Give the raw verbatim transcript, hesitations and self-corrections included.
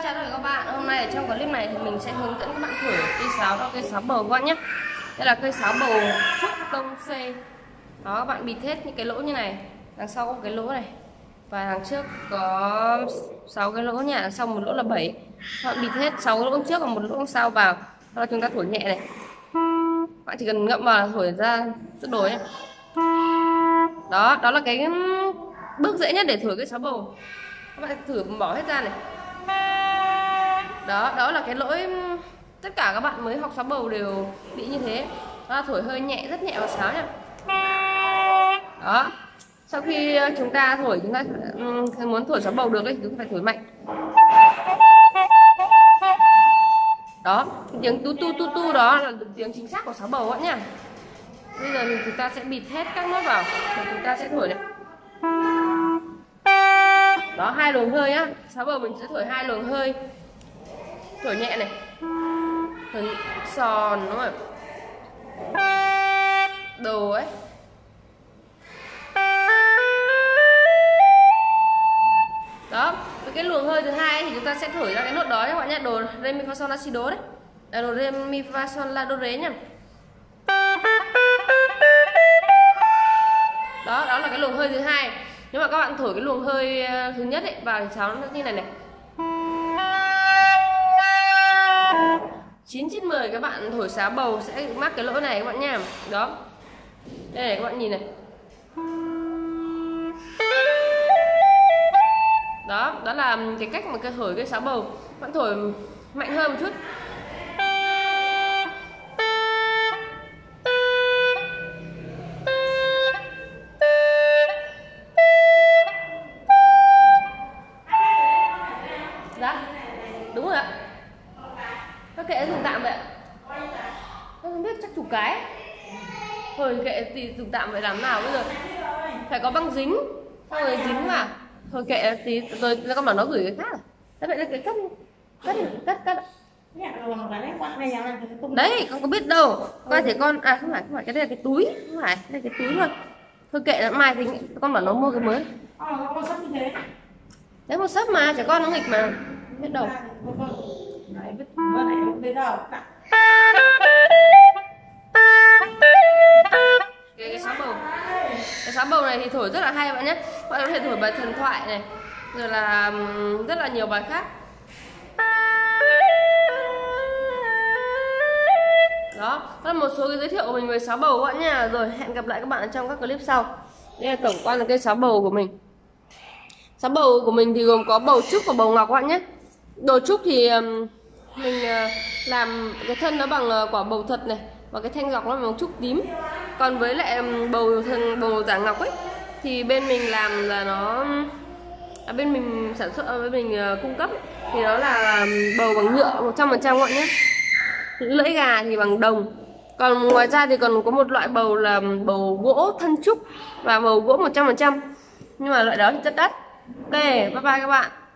chào tất cả các bạn. Hôm nay ở trong clip này thì mình sẽ hướng dẫn các bạn thổi cây sáo, đó cây sáo bầu các bạn nhé. Đây là cây sáo bầu trúc tông C. Đó, các bạn bịt hết những cái lỗ như này. Đằng sau có cái lỗ này và đằng trước có sáu cái lỗ nha, đằng sau một lỗ là bảy. Các bạn bịt hết sáu lỗ trước và một lỗ sau vào. Đó là chúng ta thổi nhẹ này. Bạn chỉ cần ngậm vào thổi ra tự đổi nhé. Đó, đó là cái bước dễ nhất để thổi cây sáo bầu. Các bạn thử bỏ hết ra này. Đó, đó là cái lỗi tất cả các bạn mới học sáo bầu đều bị như thế. Đó là thổi hơi nhẹ, rất nhẹ vào sáo nha. Đó. Sau khi chúng ta thổi, chúng ta muốn thổi sáo bầu được ấy, chúng ta phải thổi mạnh. Đó, tiếng tu tu tu tu đó là tiếng chính xác của sáo bầu ạ nhá. Bây giờ thì chúng ta sẽ bịt hết các nốt vào và chúng ta sẽ thổi này. Đó, hai luồng hơi nhá. Sáo bầu mình sẽ thổi hai luồng hơi. Thổi nhẹ này. Thổi sòn đúng không? Đồ ấy. Đó, với cái luồng hơi thứ hai thì chúng ta sẽ thổi ra cái nốt đó các bạn nhé. Đồ re mi fa sol la si do đấy. Là đồ re mi fa sol la do ré nhá. Đó, đó là cái luồng hơi thứ hai. Nếu mà các bạn thổi cái luồng hơi thứ nhất ấy vào thì sáo nó như này này. chín trên mười các bạn thổi sáo bầu sẽ mắc cái lỗi này các bạn nha. Đó. Đây này các bạn nhìn này. Đó, đó là cái cách mà thổi cái sáo bầu. Bạn thổi mạnh hơn một chút. Đó. Đúng rồi ạ. Các kệ dùng tạm vậy ạ. Tôi không biết, chắc chủ cái. Thôi kệ thì dùng tạm vậy làm nào bây giờ. Phải có băng dính. Xong rồi dính mà. Thôi kệ tí rồi các bạn nó gửi cái khác à? Thế vậy là cái cắt cắt cắt cắt. Đấy, con có biết đâu. Coi thể con à không phải không phải cái đây là cái túi, không phải, đây là cái túi thôi. Thôi kệ mai thì con bảo nó mua cái mới. Đấy một sấp mà, trẻ con nó nghịch mà. Biết đâu. Cái, cái sáo bầu. Cái sáo bầu này thì thổi rất là hay bạn nhé. Bạn có thể thổi bài thần thoại này, rồi là rất là nhiều bài khác. Đó, đó là một số cái giới thiệu của mình về sáo bầu các bạn nha. Rồi hẹn gặp lại các bạn trong các clip sau. Đây là tổng quan là cây sáo bầu của mình. Sáo bầu của mình thì gồm có bầu trúc và bầu ngọc các bạn nhé. Đồ trúc thì mình làm cái thân nó bằng quả bầu thật này, và cái thanh ngọc nó bằng trúc tím. Còn với lại bầu thân bầu giả ngọc ấy thì bên mình làm là nó à, bên mình sản xuất bên mình cung cấp thì nó là bầu bằng nhựa một trăm phần trăm các bạn nhé. Lưỡi gà thì bằng đồng. Còn ngoài ra thì còn có một loại bầu là bầu gỗ thân trúc và bầu gỗ một trăm phần trăm. Nhưng mà loại đó thì rất đắt. Ok, bye bye các bạn.